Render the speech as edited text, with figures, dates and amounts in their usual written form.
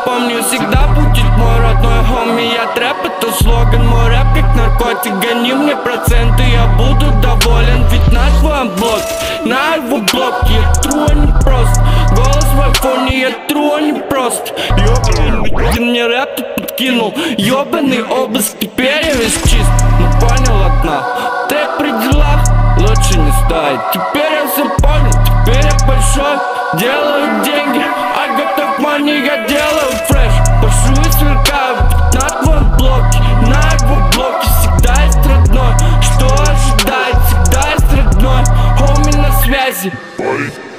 помню, всегда будет мой родной хоми. Я трэп, это слоган, мой рэп как наркотик. Гони мне проценты, я буду доволен. Ведь на твоем блоке, на его блоке я тру, а не просто. Голос в айфоне, я тру, а не просто. Ёбаный, ты мне рэп тут подкинул. Ёбаный обыск, теперь я весь чист. Ну понял одна, ты при делах лучше не стоит. Теперь я все понял, теперь я большой. Делаю деньги, I got the money, я делаю фреш. Пашу и сверкаю на твоем блоке, на его блоке всегда есть родной. Что ожидает, всегда есть родной. Хоми на связи.